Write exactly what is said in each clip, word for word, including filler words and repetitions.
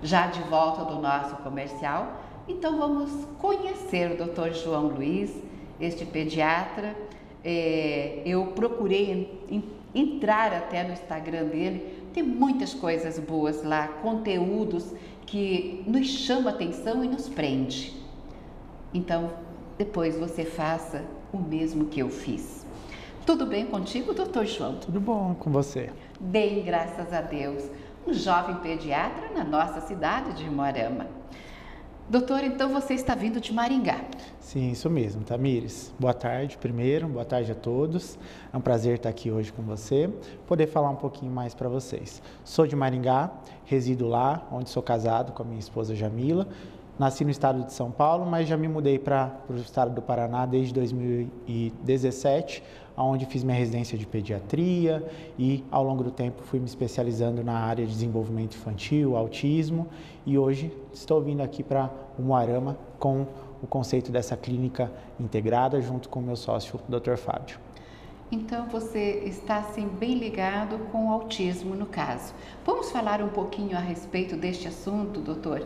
já de volta do nosso comercial. Então vamos conhecer o doutor João Luiz, este pediatra. É, eu procurei em, entrar até no Instagram dele, tem muitas coisas boas lá, conteúdos que nos chamam a atenção e nos prende. Então, depois você faça o mesmo que eu fiz. Tudo bem contigo, doutor João? Tudo bom com você? Bem, graças a Deus. Um jovem pediatra na nossa cidade de Umuarama. Doutor, então você está vindo de Maringá. Sim, isso mesmo, Tamires. Boa tarde primeiro, boa tarde a todos. É um prazer estar aqui hoje com você, poder falar um pouquinho mais para vocês. Sou de Maringá, resido lá, onde sou casado com a minha esposa Jamila. Nasci no estado de São Paulo, mas já me mudei para o estado do Paraná desde dois mil e dezessete, onde fiz minha residência de pediatria e, ao longo do tempo, fui me especializando na área de desenvolvimento infantil, autismo, e hoje estou vindo aqui para Umuarama com o conceito dessa clínica integrada, junto com o meu sócio, o doutor Fábio. Então, você está, assim, bem ligado com o autismo, no caso. Vamos falar um pouquinho a respeito deste assunto, doutor?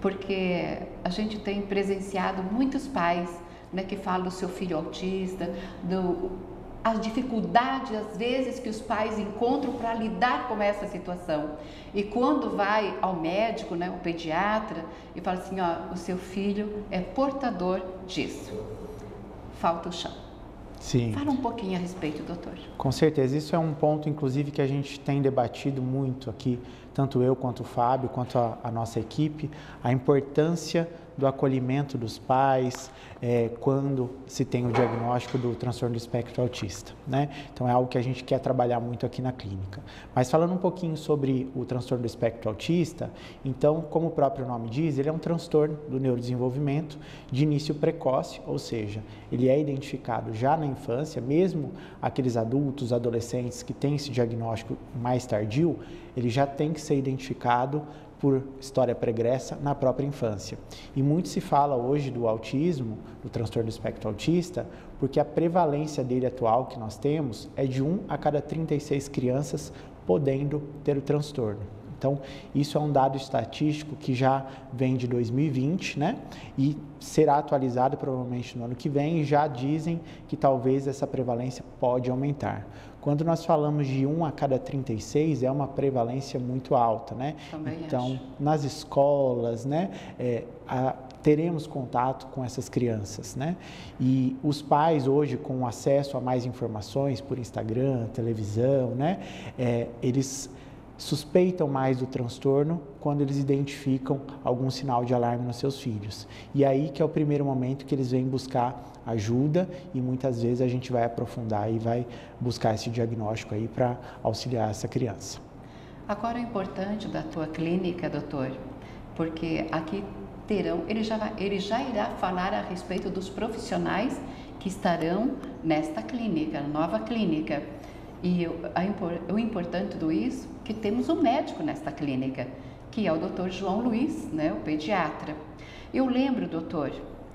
Porque a gente tem presenciado muitos pais, né, que falam do seu filho autista, do, as dificuldades, às vezes, que os pais encontram para lidar com essa situação. E quando vai ao médico, né, o pediatra, e fala assim, ó, o seu filho é portador disso. Falta o chão. Sim. Fala um pouquinho a respeito, doutor. Com certeza, isso é um ponto, inclusive, que a gente tem debatido muito aqui, tanto eu quanto o Fábio, quanto a, a nossa equipe, a importância do acolhimento dos pais é, quando se tem o diagnóstico do transtorno do espectro autista, né? Então é algo que a gente quer trabalhar muito aqui na clínica. Mas falando um pouquinho sobre o transtorno do espectro autista, então, como o próprio nome diz, ele é um transtorno do neurodesenvolvimento de início precoce, ou seja, ele é identificado já na infância, mesmo aqueles adultos, adolescentes que têm esse diagnóstico mais tardio, ele já tem que ser identificado por história pregressa na própria infância. E muito se fala hoje do autismo, do transtorno do espectro autista, porque a prevalência dele atual que nós temos é de um a cada trinta e seis crianças podendo ter o transtorno. Então, isso é um dado estatístico que já vem de dois mil e vinte, né? E será atualizado provavelmente no ano que vem, e já dizem que talvez essa prevalência pode aumentar. Quando nós falamos de um a cada trinta e seis, é uma prevalência muito alta, né? Também então, acho. nas escolas, né, é, a, teremos contato com essas crianças, né? E os pais hoje, com acesso a mais informações por Instagram, televisão, né, é, eles suspeitam mais do transtorno quando eles identificam algum sinal de alarme nos seus filhos. E aí que é o primeiro momento que eles vêm buscar ajuda, e muitas vezes a gente vai aprofundar e vai buscar esse diagnóstico aí para auxiliar essa criança. Agora, é importante da tua clínica, doutor, porque aqui terão, ele já, vai, ele já irá falar a respeito dos profissionais que estarão nesta clínica, nova clínica. E a, o importante do isso é que temos um médico nesta clínica, que é o doutor João Luiz, né, o pediatra. Eu lembro, doutor,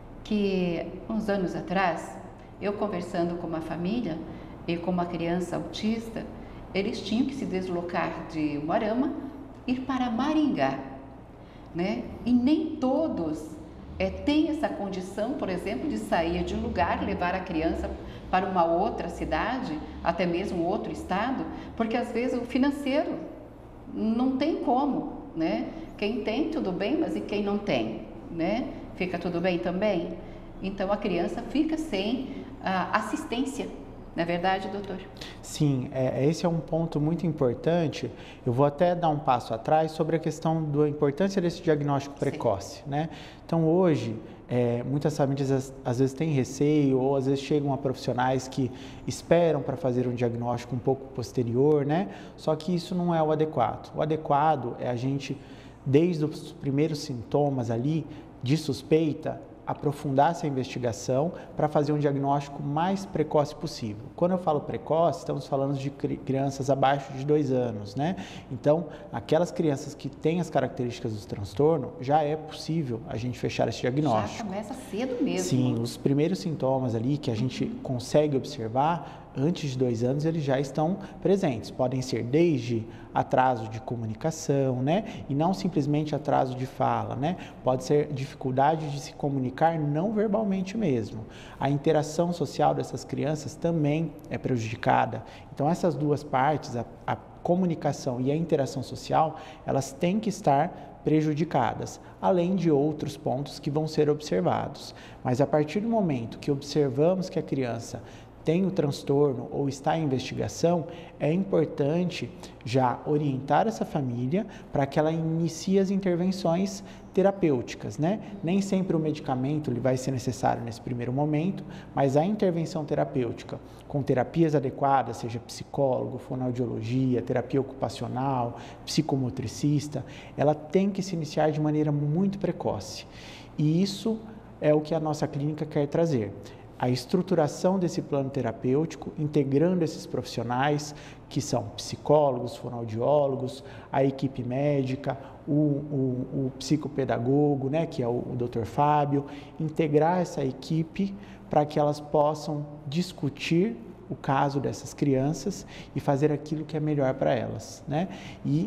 que uns anos atrás, eu conversando com uma família e com uma criança autista, eles tinham que se deslocar de Umuarama e ir para Maringá, né? E nem todos é, têm essa condição, por exemplo, de sair de um lugar, levar a criança para uma outra cidade, até mesmo outro estado, porque às vezes o financeiro não tem como, né? Quem tem, tudo bem, mas e quem não tem, né? Fica tudo bem também? Então, a criança fica sem ah, assistência, não é verdade, doutor? Sim, é, esse é um ponto muito importante. Eu vou até dar um passo atrás sobre a questão da importância desse diagnóstico precoce, Sim. né? Então, hoje, é, muitas famílias às, às vezes têm receio, ou às vezes chegam a profissionais que esperam para fazer um diagnóstico um pouco posterior, né? Só que isso não é o adequado. O adequado é a gente, desde os primeiros sintomas ali de suspeita, aprofundar essa investigação para fazer um diagnóstico mais precoce possível. Quando eu falo precoce, estamos falando de crianças abaixo de dois anos, né? Então, aquelas crianças que têm as características do transtorno, já é possível a gente fechar esse diagnóstico. Já começa cedo mesmo. Sim, os primeiros sintomas ali que a gente consegue observar antes de dois anos eles já estão presentes. Podem ser desde atraso de comunicação, né? E não simplesmente atraso de fala, né? Pode ser dificuldade de se comunicar não verbalmente mesmo. A interação social dessas crianças também é prejudicada. Então essas duas partes, a, a comunicação e a interação social, elas têm que estar prejudicadas, além de outros pontos que vão ser observados. Mas a partir do momento que observamos que a criança tem o transtorno ou está em investigação, é importante já orientar essa família para que ela inicie as intervenções terapêuticas, né? Nem sempre o medicamento ele vai ser necessário nesse primeiro momento, mas a intervenção terapêutica com terapias adequadas, seja psicólogo, fonoaudiologia, terapia ocupacional, psicomotricista, ela tem que se iniciar de maneira muito precoce. E isso é o que a nossa clínica quer trazer. A estruturação desse plano terapêutico, integrando esses profissionais, que são psicólogos, fonoaudiólogos, a equipe médica, o, o, o psicopedagogo, né, que é o, o doutor Fábio, integrar essa equipe para que elas possam discutir o caso dessas crianças e fazer aquilo que é melhor para elas, né? E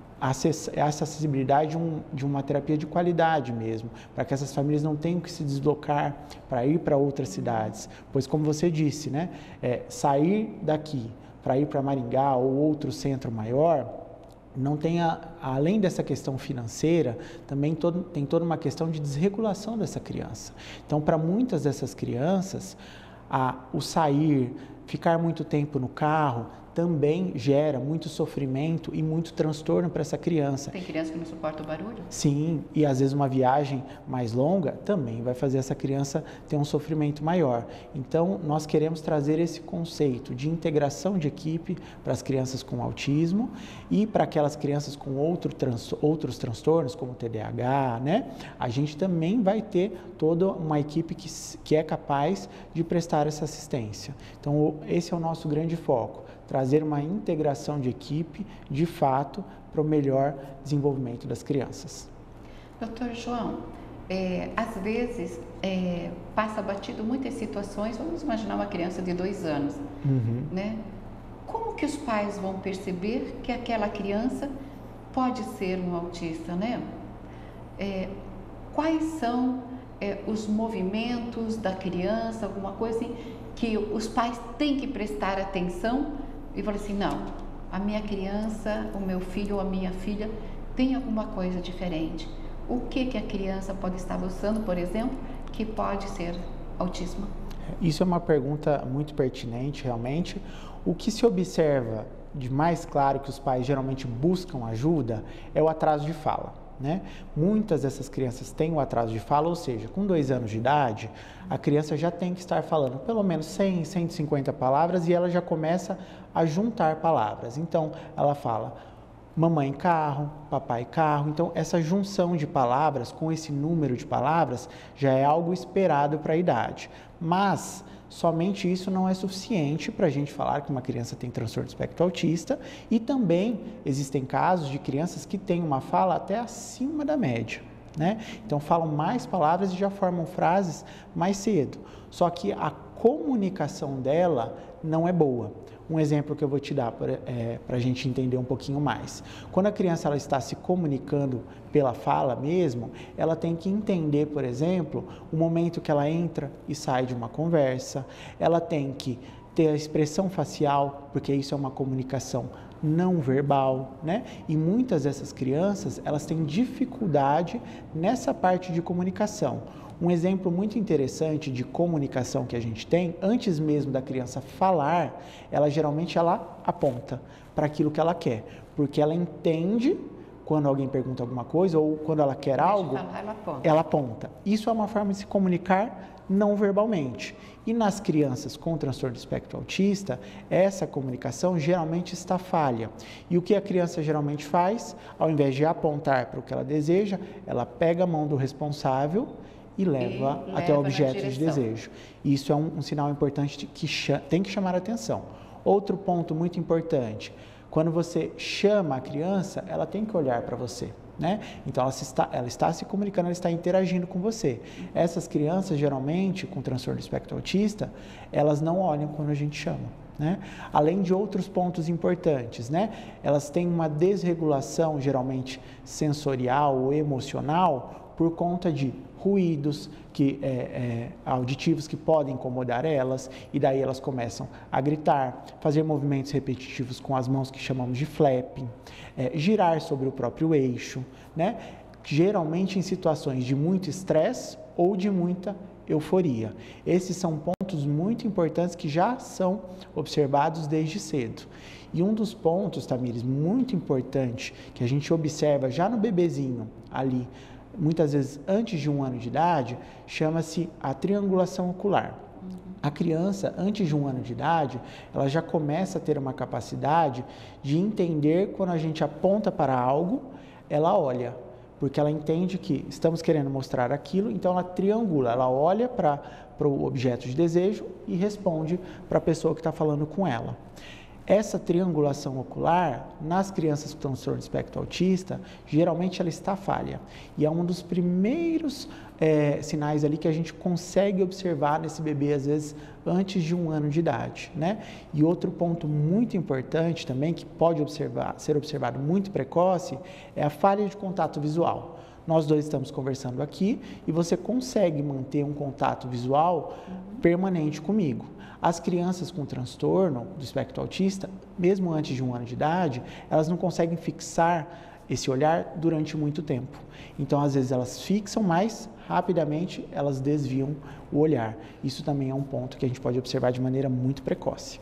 essa acessibilidade de, um, de uma terapia de qualidade mesmo, para que essas famílias não tenham que se deslocar para ir para outras cidades, pois como você disse, né, é, sair daqui para ir para Maringá ou outro centro maior, não tem a, além dessa questão financeira, também todo, tem toda uma questão de desregulação dessa criança. Então, para muitas dessas crianças, a, o sair, ficar muito tempo no carro, também gera muito sofrimento e muito transtorno para essa criança. Tem criança que não suporta o barulho? Sim, e às vezes uma viagem mais longa também vai fazer essa criança ter um sofrimento maior. Então, nós queremos trazer esse conceito de integração de equipe para as crianças com autismo e para aquelas crianças com outro trans, outros transtornos, como T D A H, né? A gente também vai ter toda uma equipe que, que é capaz de prestar essa assistência. Então, esse é o nosso grande foco. Trazer uma integração de equipe, de fato, para o melhor desenvolvimento das crianças. Doutor João, é, às vezes é, passa batido muitas situações, vamos imaginar uma criança de dois anos, uhum. né? Como que os pais vão perceber que aquela criança pode ser um autista, né? É, quais são é, os movimentos da criança, alguma coisa assim, que os pais têm que prestar atenção e falar assim, não, a minha criança, o meu filho ou a minha filha tem alguma coisa diferente. O que que a criança pode estar usando, por exemplo, que pode ser autismo? Isso é uma pergunta muito pertinente, realmente. O que se observa de mais claro que os pais geralmente buscam ajuda é o atraso de fala. Né? Muitas dessas crianças têm o atraso de fala, ou seja, com dois anos de idade, a criança já tem que estar falando pelo menos cem, cento e cinquenta palavras e ela já começa a juntar palavras. Então, ela fala mamãe carro, papai carro. Então, essa junção de palavras com esse número de palavras já é algo esperado para a idade. Mas somente isso não é suficiente para a gente falar que uma criança tem transtorno do espectro autista e também existem casos de crianças que têm uma fala até acima da média, né? Então falam mais palavras e já formam frases mais cedo, só que a comunicação dela não é boa. Um exemplo que eu vou te dar para é, a gente entender um pouquinho mais. Quando a criança ela está se comunicando pela fala mesmo, ela tem que entender, por exemplo, o momento que ela entra e sai de uma conversa, ela tem que ter a expressão facial, porque isso é uma comunicação não verbal, né? E muitas dessas crianças, elas têm dificuldade nessa parte de comunicação. Um exemplo muito interessante de comunicação que a gente tem, antes mesmo da criança falar, ela geralmente ela aponta para aquilo que ela quer, porque ela entende quando alguém pergunta alguma coisa ou quando ela quer algo, falar, ela aponta. ela aponta. Isso é uma forma de se comunicar não verbalmente. E nas crianças com transtorno do espectro autista, essa comunicação geralmente está falha. E o que a criança geralmente faz? Ao invés de apontar para o que ela deseja, ela pega a mão do responsável e leva e até o leva objeto de desejo. Isso é um, um sinal importante que tem que chamar a atenção. Outro ponto muito importante, quando você chama a criança, ela tem que olhar para você, né? Então, ela, se está, ela está se comunicando, ela está interagindo com você. Essas crianças, geralmente, com transtorno do espectro autista, elas não olham quando a gente chama. né? Além de outros pontos importantes, né? Elas têm uma desregulação, geralmente sensorial ou emocional, por conta de ruídos que, é, é, auditivos que podem incomodar elas, e daí elas começam a gritar, fazer movimentos repetitivos com as mãos que chamamos de flapping, é, girar sobre o próprio eixo, né? Geralmente em situações de muito estresse ou de muita euforia. Esses são pontos muito importantes que já são observados desde cedo. E um dos pontos, Tamires, muito importante que a gente observa já no bebezinho ali, muitas vezes antes de um ano de idade, chama-se a triangulação ocular. A criança, antes de um ano de idade, ela já começa a ter uma capacidade de entender quando a gente aponta para algo, ela olha, porque ela entende que estamos querendo mostrar aquilo, então ela triangula, ela olha para o objeto de desejo e responde para a pessoa que está falando com ela. Essa triangulação ocular, nas crianças com transtorno de espectro autista, geralmente ela está falha. E é um dos primeiros é, sinais ali que a gente consegue observar nesse bebê, às vezes, antes de um ano de idade, né? E outro ponto muito importante também, que pode observar, ser observado muito precoce, é a falha de contato visual. Nós dois estamos conversando aqui e você consegue manter um contato visual permanente comigo. As crianças com transtorno do espectro autista, mesmo antes de um ano de idade, elas não conseguem fixar esse olhar durante muito tempo. Então, às vezes, elas fixam, mas rapidamente elas desviam o olhar. Isso também é um ponto que a gente pode observar de maneira muito precoce.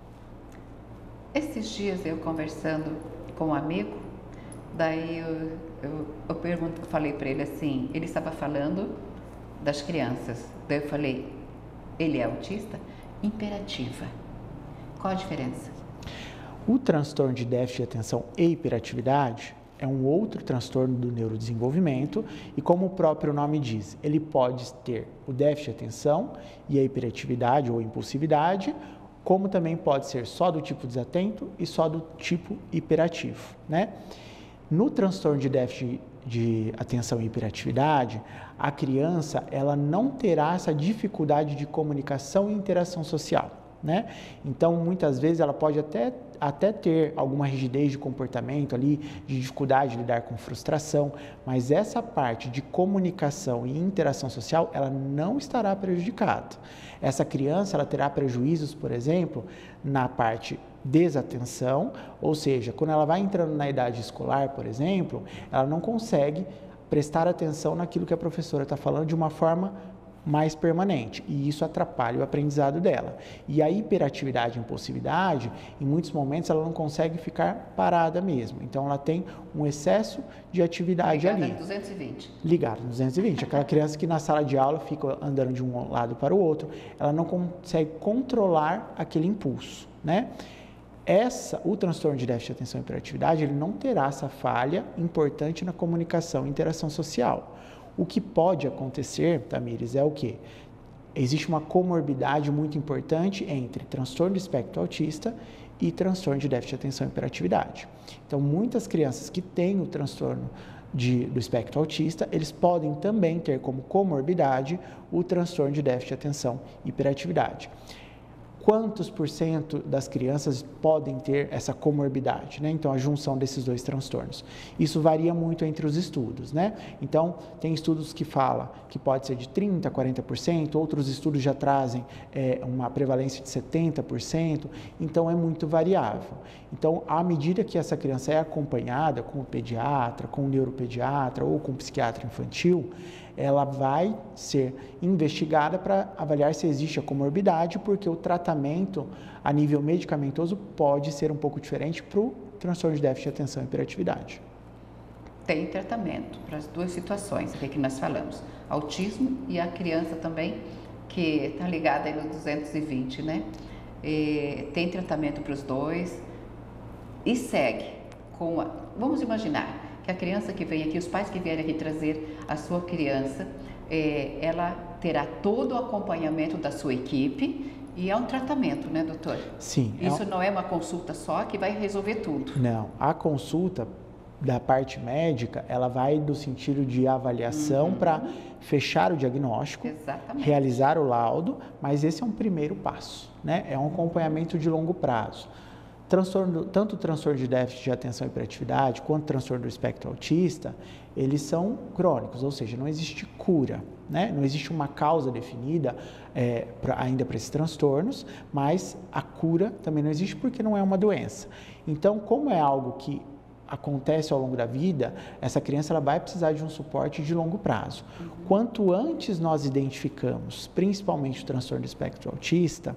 Esses dias eu conversando com um amigo, daí eu, eu, eu pergunto, falei para ele assim, ele estava falando das crianças. Daí eu falei, ele é autista? Imperativa. Qual a diferença? O transtorno de déficit de atenção e hiperatividade é um outro transtorno do neurodesenvolvimento e, como o próprio nome diz, ele pode ter o déficit de atenção e a hiperatividade ou impulsividade, como também pode ser só do tipo desatento e só do tipo hiperativo, né? No transtorno de déficit de atenção e hiperatividade, a criança ela não terá essa dificuldade de comunicação e interação social, né? Então, muitas vezes ela pode até, até ter alguma rigidez de comportamento ali, de dificuldade de lidar com frustração, mas essa parte de comunicação e interação social, ela não estará prejudicada. Essa criança, ela terá prejuízos, por exemplo, na parte desatenção, ou seja, quando ela vai entrando na idade escolar, por exemplo, ela não consegue prestar atenção naquilo que a professora está falando de uma forma mais permanente, e isso atrapalha o aprendizado dela. E a hiperatividade e impulsividade, em muitos momentos, ela não consegue ficar parada mesmo. Então, ela tem um excesso de atividade Ligada ali. Ligada duzentos e vinte. Ligada no duzentos e vinte. Aquela criança que na sala de aula fica andando de um lado para o outro, ela não consegue controlar aquele impulso, né? Essa, o transtorno de déficit de atenção e hiperatividade, ele não terá essa falha importante na comunicação e interação social. O que pode acontecer, Tamires, é o quê? Existe uma comorbidade muito importante entre transtorno do espectro autista e transtorno de déficit de atenção e hiperatividade. Então, muitas crianças que têm o transtorno de, do espectro autista, eles podem também ter como comorbidade o transtorno de déficit de atenção e hiperatividade. Quantos por cento das crianças podem ter essa comorbidade, né? Então, a junção desses dois transtornos. Isso varia muito entre os estudos, né? Então, tem estudos que falam que pode ser de trinta por cento, quarenta por cento, outros estudos já trazem é, uma prevalência de setenta por cento, então é muito variável. Então, à medida que essa criança é acompanhada com o pediatra, com o neuropediatra ou com o psiquiatra infantil, ela vai ser investigada para avaliar se existe a comorbidade, porque o tratamento a nível medicamentoso pode ser um pouco diferente para o transtorno de déficit de atenção e hiperatividade. Tem tratamento para as duas situações que nós falamos, autismo e a criança também, que está ligada aí no duzentos e vinte, né? E tem tratamento para os dois e segue com a... Vamos imaginar que a criança que vem aqui, os pais que vierem aqui trazer a sua criança, é, ela terá todo o acompanhamento da sua equipe e é um tratamento, né, doutor? Sim. Isso é um... não é uma consulta só que vai resolver tudo. Não, a consulta da parte médica, ela vai do sentido de avaliação uhum. para fechar o diagnóstico, Exatamente. realizar o laudo, mas esse é um primeiro passo, né? É um acompanhamento de longo prazo. Transtorno, tanto o transtorno de déficit de atenção e hiperatividade, quanto o transtorno do espectro autista, eles são crônicos, ou seja, não existe cura, né? Não existe uma causa definida é, pra, ainda para esses transtornos, mas a cura também não existe porque não é uma doença. Então, como é algo que acontece ao longo da vida, essa criança ela vai precisar de um suporte de longo prazo. Uhum. Quanto antes nós identificamos, principalmente o transtorno do espectro autista,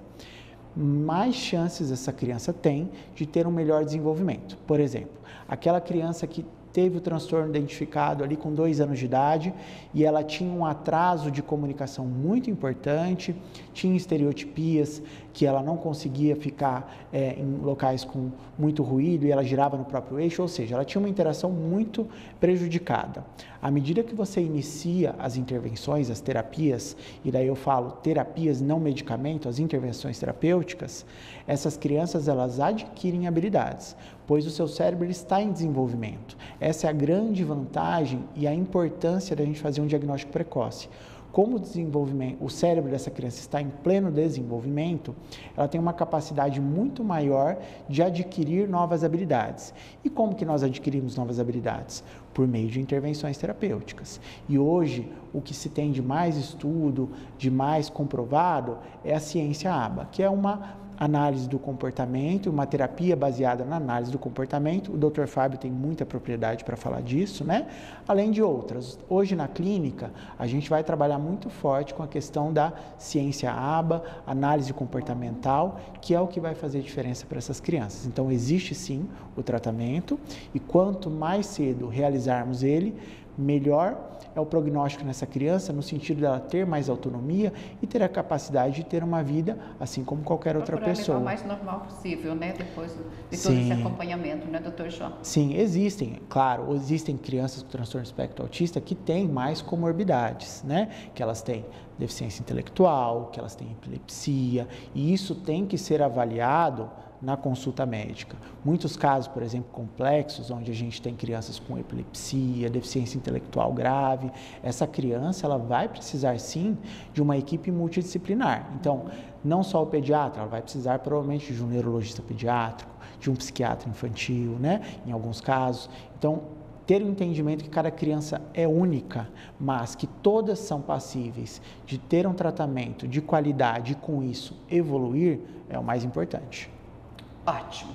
mais chances essa criança tem de ter um melhor desenvolvimento. Por exemplo, aquela criança que teve o transtorno identificado ali com dois anos de idade e ela tinha um atraso de comunicação muito importante, tinha estereotipias que ela não conseguia ficar é, em locais com muito ruído e ela girava no próprio eixo, ou seja, ela tinha uma interação muito prejudicada. À medida que você inicia as intervenções, as terapias, e daí eu falo terapias não medicamento, as intervenções terapêuticas, essas crianças elas adquirem habilidades, pois o seu cérebro está em desenvolvimento. Essa é a grande vantagem e a importância da gente fazer um diagnóstico precoce. Como o desenvolvimento, o cérebro dessa criança está em pleno desenvolvimento, ela tem uma capacidade muito maior de adquirir novas habilidades. E como que nós adquirimos novas habilidades? Por meio de intervenções terapêuticas. E hoje, o que se tem de mais estudo, de mais comprovado, é a ciência ABA, que é uma análise do comportamento, uma terapia baseada na análise do comportamento. O doutor Fábio tem muita propriedade para falar disso, né? Além de outras. Hoje na clínica, a gente vai trabalhar muito forte com a questão da ciência ABA, análise comportamental, que é o que vai fazer diferença para essas crianças. Então, existe sim o tratamento e quanto mais cedo realizarmos ele, melhor é o prognóstico nessa criança, no sentido dela ter mais autonomia e ter a capacidade de ter uma vida assim como qualquer outra pessoa. O mais normal possível, né? Depois de todo esse acompanhamento, né, doutor João? Sim, existem, claro, existem crianças com transtorno do espectro autista que têm mais comorbidades, né? Que elas têm deficiência intelectual, que elas têm epilepsia, e isso tem que ser avaliado na consulta médica. Muitos casos, por exemplo, complexos, onde a gente tem crianças com epilepsia, deficiência intelectual grave, essa criança ela vai precisar sim de uma equipe multidisciplinar. Então, não só o pediatra, ela vai precisar provavelmente de um neurologista pediátrico, de um psiquiatra infantil, né? Em alguns casos. Então, ter o entendimento que cada criança é única, mas que todas são passíveis de ter um tratamento de qualidade e com isso evoluir, é o mais importante. Ótimo.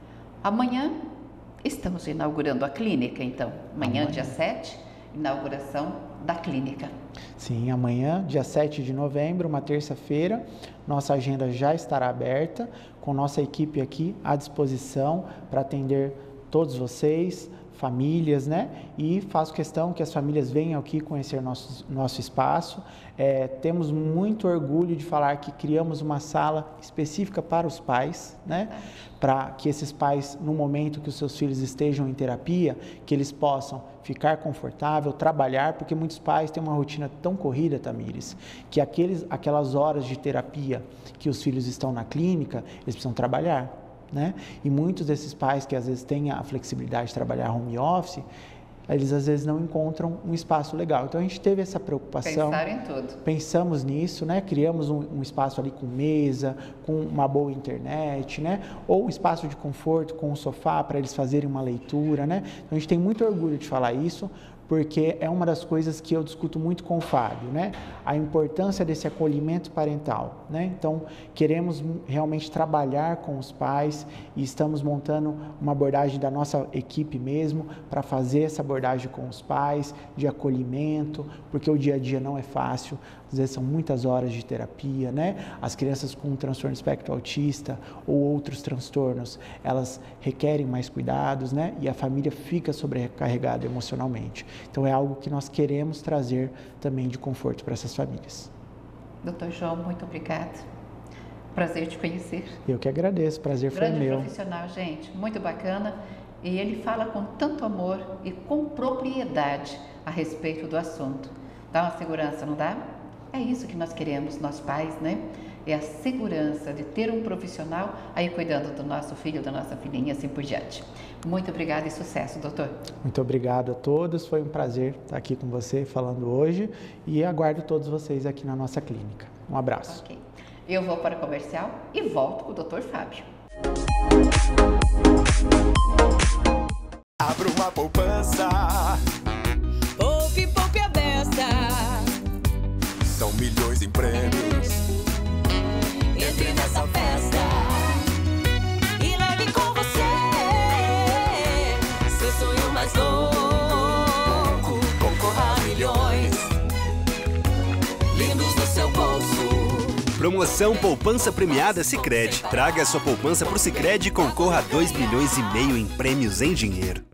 Amanhã estamos inaugurando a clínica, então. Amanhã, amanhã, dia sete, inauguração da clínica. Sim, amanhã, dia sete de novembro, uma terça-feira, nossa agenda já estará aberta, com nossa equipe aqui à disposição para atender todos vocês, famílias, né? E faço questão que as famílias venham aqui conhecer nosso, nosso espaço. É, temos muito orgulho de falar que criamos uma sala específica para os pais, né? Para que esses pais, no momento que os seus filhos estejam em terapia, que eles possam ficar confortável, trabalhar, porque muitos pais têm uma rotina tão corrida, Tamires, que aqueles, aquelas horas de terapia que os filhos estão na clínica, eles precisam trabalhar. Né? E muitos desses pais que às vezes têm a flexibilidade de trabalhar home office, eles às vezes não encontram um espaço legal. Então a gente teve essa preocupação. Pensar em tudo. Pensamos nisso, né? Criamos um, um espaço ali com mesa, com uma boa internet, né? Ou um espaço de conforto com um sofá para eles fazerem uma leitura, né? Então a gente tem muito orgulho de falar isso, porque é uma das coisas que eu discuto muito com o Fábio, né? A importância desse acolhimento parental, né? Então, queremos realmente trabalhar com os pais e estamos montando uma abordagem da nossa equipe mesmo para fazer essa abordagem com os pais, de acolhimento, porque o dia a dia não é fácil, às vezes são muitas horas de terapia, né? As crianças com transtorno espectro autista ou outros transtornos, elas requerem mais cuidados, né? E a família fica sobrecarregada emocionalmente. Então, é algo que nós queremos trazer também de conforto para essas famílias. doutor João, muito obrigada. Prazer te conhecer. Eu que agradeço, prazer foi meu. Grande profissional, gente, muito bacana. E ele fala com tanto amor e com propriedade a respeito do assunto. Dá uma segurança, não dá? É isso que nós queremos, nós pais, né? é a segurança de ter um profissional aí cuidando do nosso filho, da nossa filhinha, assim por diante. Muito obrigada e sucesso, doutor. Muito obrigado a todos, foi um prazer estar aqui com você falando hoje e aguardo todos vocês aqui na nossa clínica. Um abraço. Ok. Eu vou para o comercial e volto com o doutor Fábio. Abra uma poupança. Poupe, poupe a beça. São milhões em prêmios. Entre nessa festa e leve com você seu sonho mais louco. Concorra a milhões lindos no seu bolso. Promoção Poupança Premiada Sicredi. Traga sua poupança pro Sicredi e concorra a dois milhões e meio em prêmios em dinheiro.